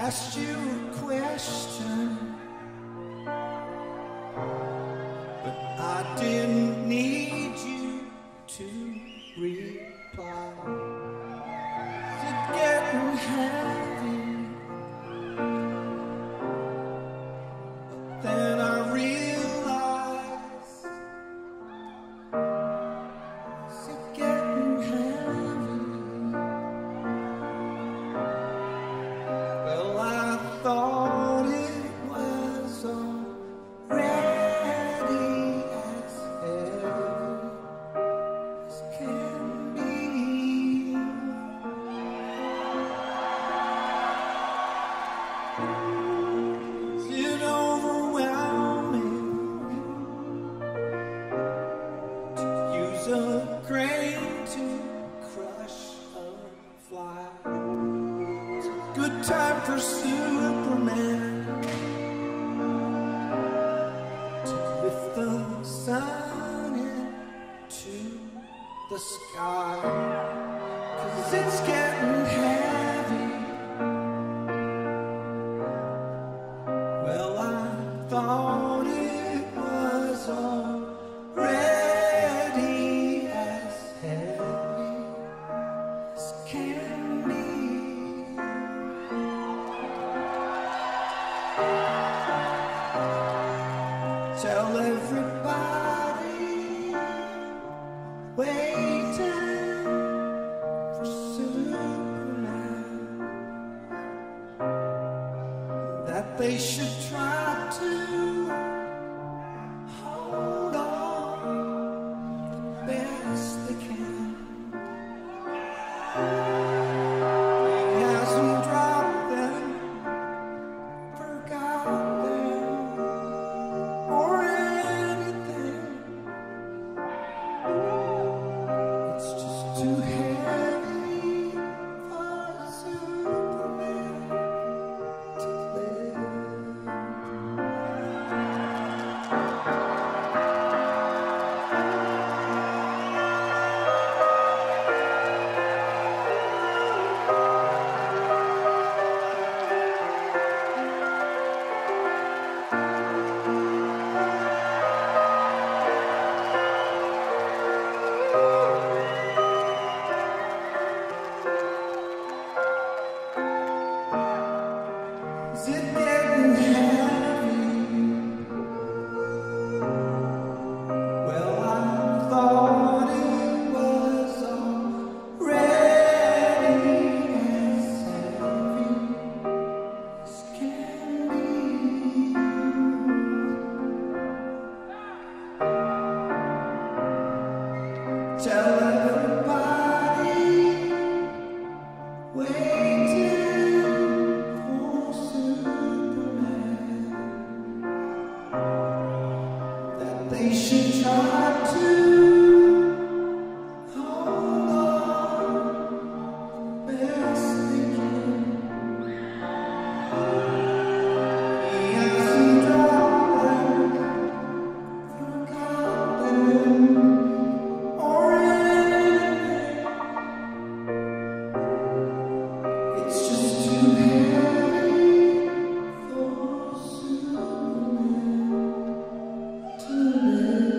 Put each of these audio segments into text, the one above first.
asked you a question, but I didn't need you to reply. Is it getting heavy? But then I realized, is it getting heavy? Well, I thought it was already as heavy as can be. Is it overwhelming to use a crane to crush a fly? It's a good time for Superman to lift the sun into the sky, 'cause it's getting heavy. Well, I thought it was already as heavy as can be. Tell everybody waiting for Superman that they should try to hold on the best they can. He hasn't dropped them, forgot them, or anything. It's just too heavy for Superman to live. Is it getting heavy? Well, I thought it was already as heavy as can be. Tell everybody waiting for Superman that they should try to hold on the best they can. He hasn't dropped them, forgot them, or anything. It's just too heavy for Superman to live.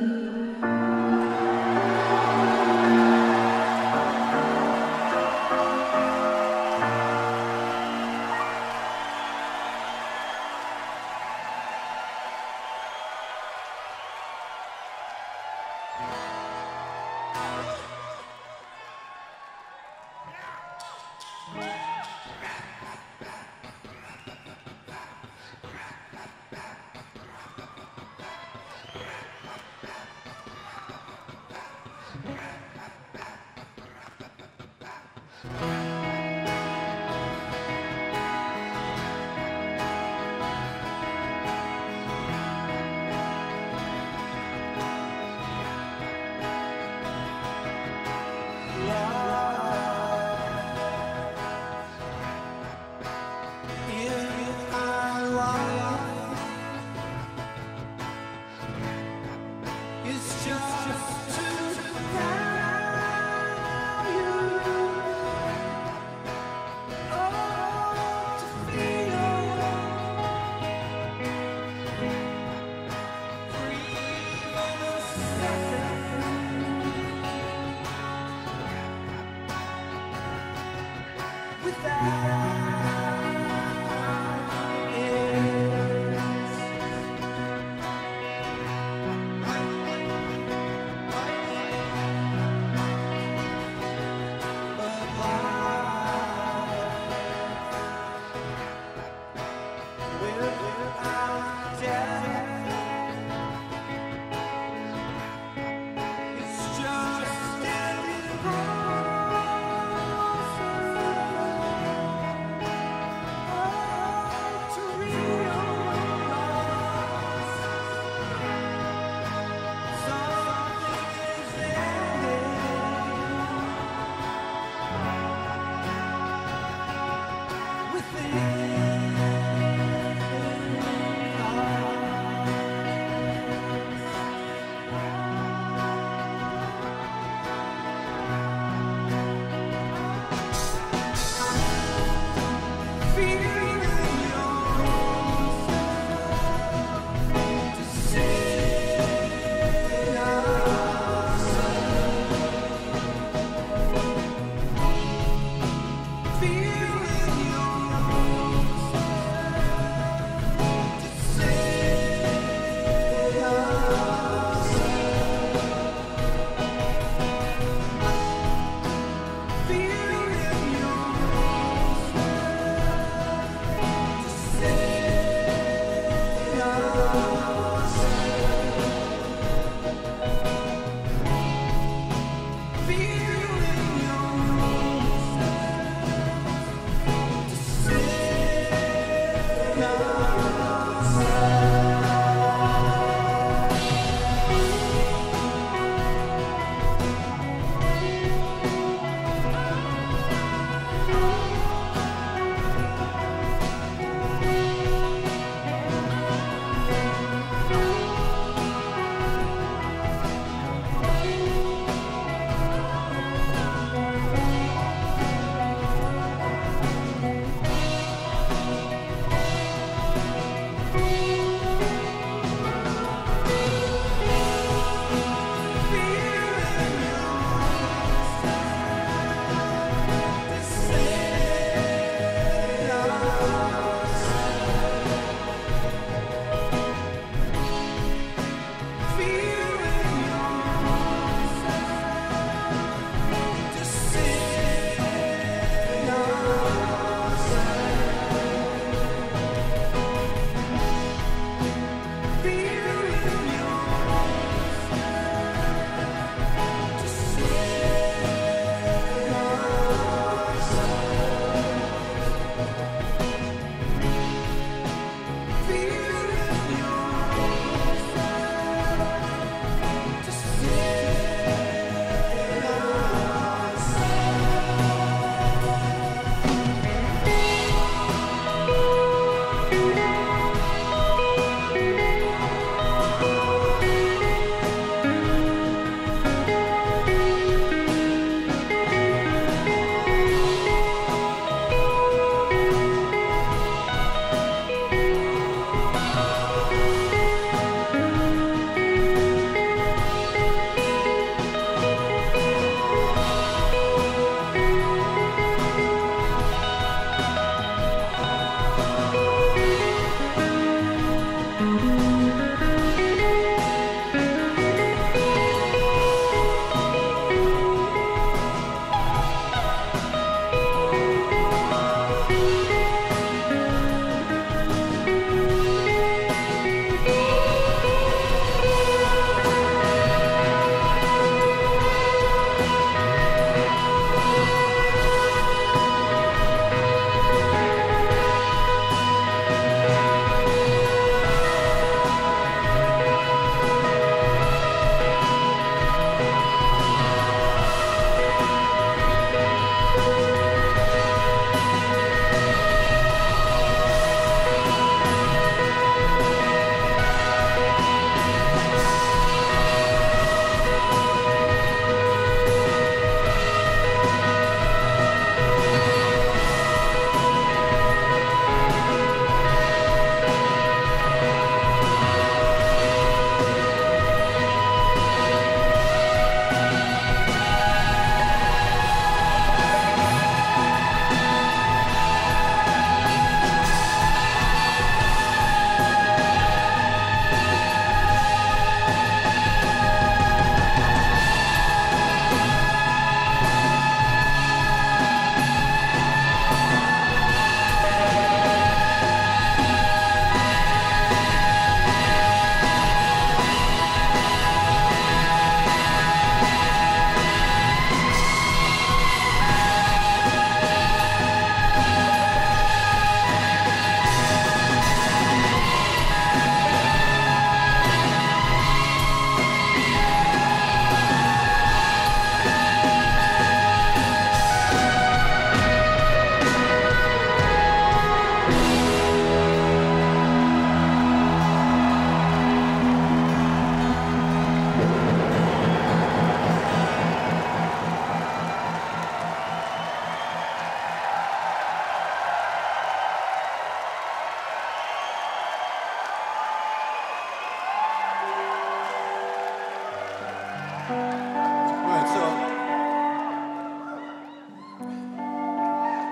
It's just too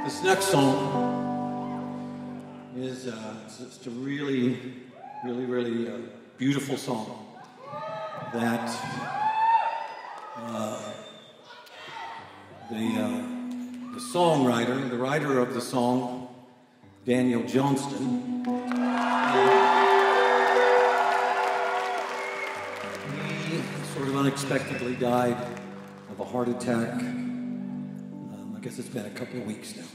This next song is just a really beautiful song that the songwriter, the writer of the song, Daniel Johnston, he sort of unexpectedly died of a heart attack. I guess it's been a couple of weeks now.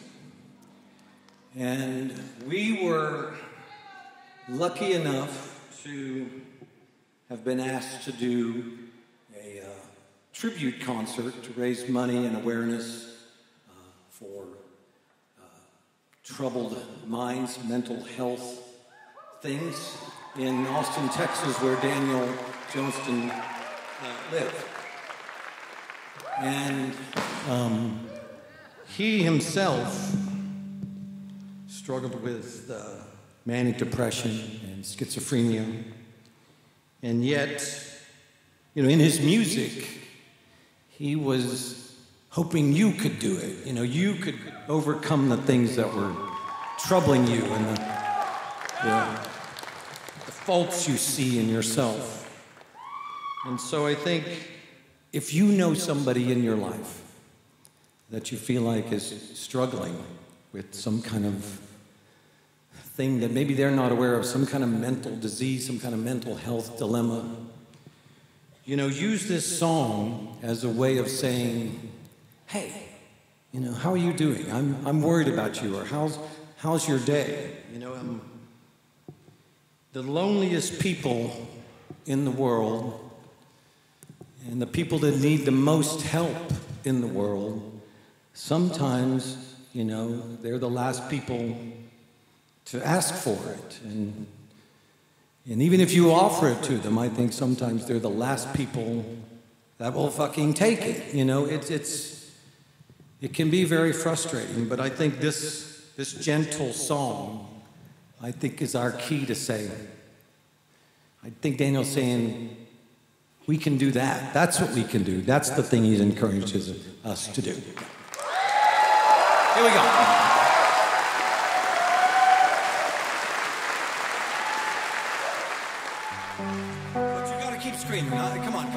And we were lucky enough to have been asked to do a tribute concert to raise money and awareness for troubled minds, mental health things in Austin, Texas, where Daniel Johnston lived. And he himself struggled with manic depression and schizophrenia. And yet, in his music, he was hoping you could do it. You could overcome the things that were troubling you and the faults you see in yourself. And so I think if you know somebody in your life that you feel like is struggling with some kind of thing that maybe they're not aware of, some kind of mental disease, some kind of mental health dilemma, use this song as a way of saying, hey, how are you doing? I'm worried about you, or how's your day? The loneliest people in the world and the people that need the most help in the world, sometimes, they're the last people to ask for it. And even if you offer it to them, I think sometimes they're the last people that will fucking take it. It can be very frustrating, but I think this gentle song, I think, is our key to say, I think Daniel's saying, we can do that. That's what we can do. That's the thing he encourages us to do. Here we go. But you gotta keep screaming. Come on.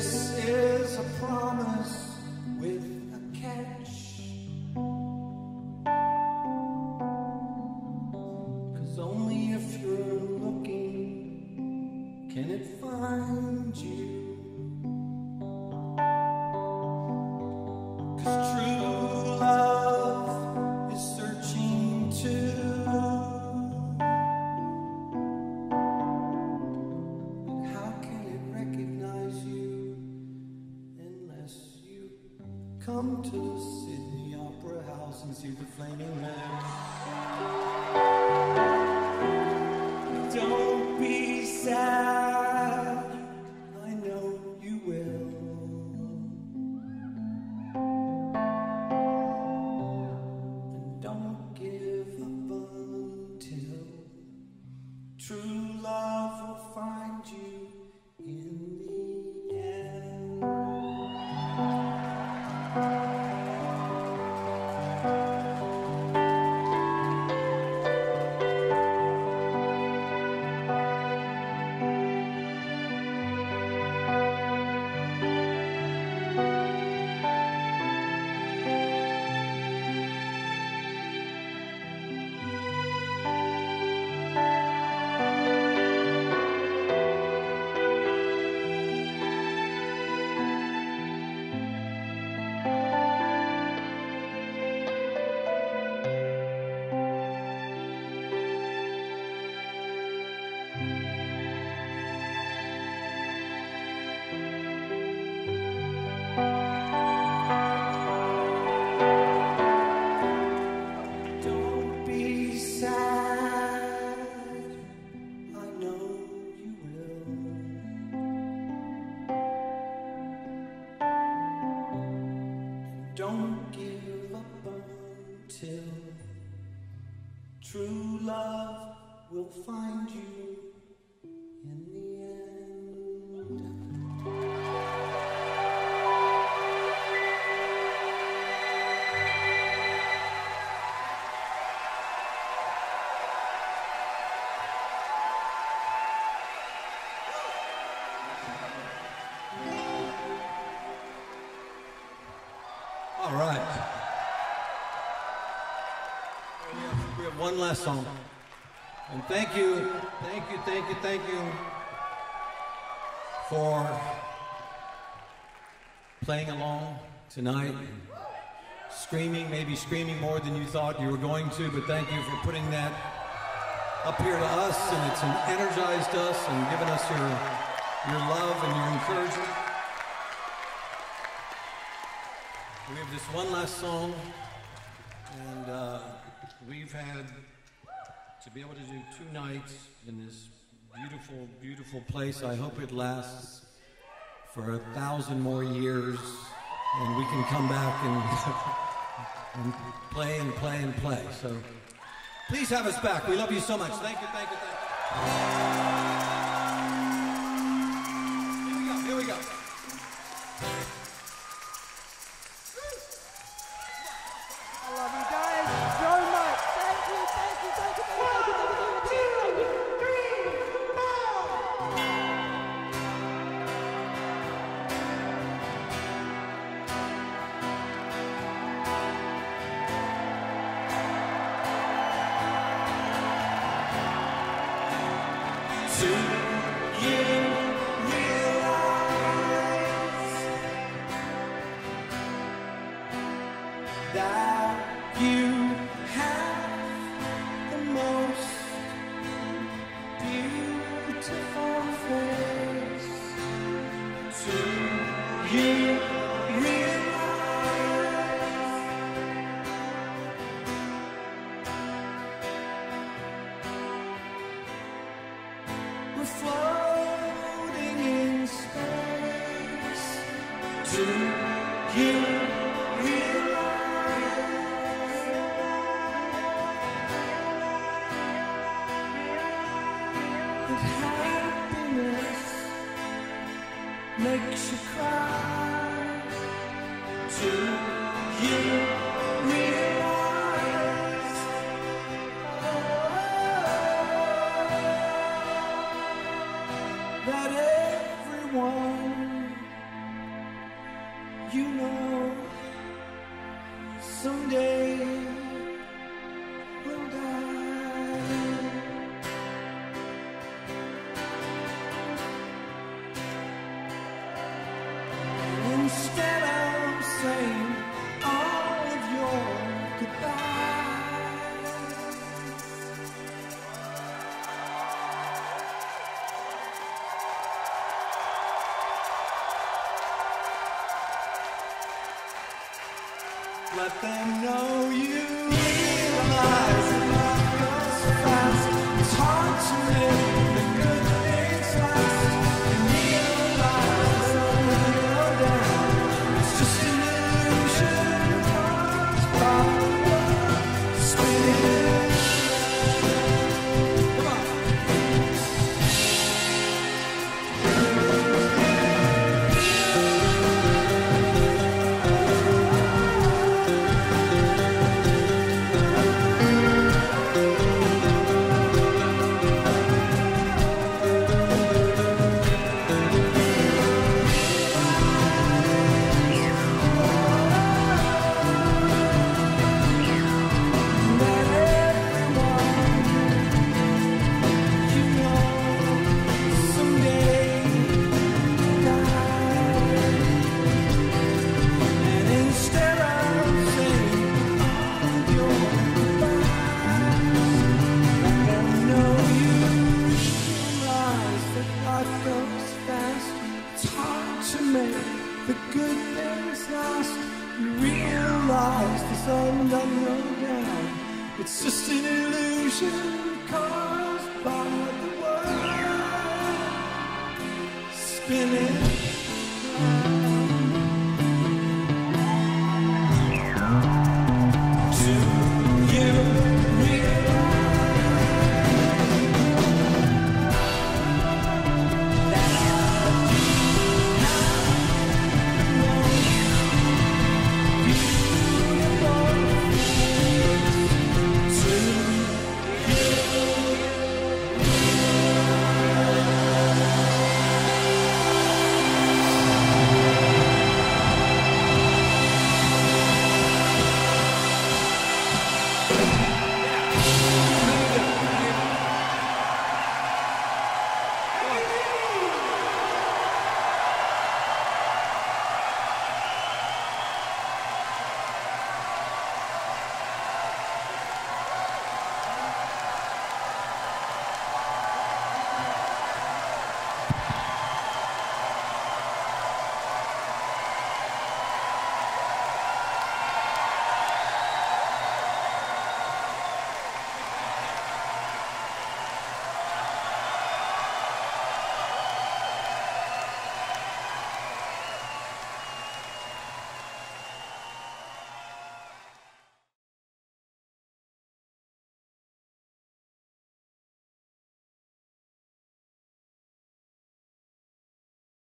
This is a promise with a catch. 'Cause only if you're looking can it find you. 'Cause true love is searching too. And how can it recognize you unless you come to Sydney Opera House and see the Flaming Man? Don't be sad, I know you will. And don't give up until true love will find you in the end. Don't be sad, I know you will. And don't give up until true love will find you in the end. All right. We have one last song. And thank you for playing along tonight. Screaming, maybe screaming more than you thought you were going to, but thank you for putting that up here to us, and it's energized us and given us your love and your encouragement. We have this one last song, and we've had to be able to do 2 nights in this beautiful, beautiful place. I hope it lasts for 1,000 more years, and we can come back and play and play and play. So please have us back. We love you so much. Thank you, thank you, thank you. Here we go. I love you guys so much. Thank you, thank you, thank you, thank you, thank you, thank you, thank you. 2, 3, 4. Do you realize that you have the most beautiful face? Do you realize we're floating in space? Do you that happiness makes you cry? Do you realize that everyone someday will die. Instead of saying all of your goodbyes, let them know you realize that life goes fast. It's hard to live the good things last. You realize that when you go down, it's just an illusion caused by the world spinning. Come on. The good things last. You realize the sun doesn't go down. It's just an illusion caused by the world spinning.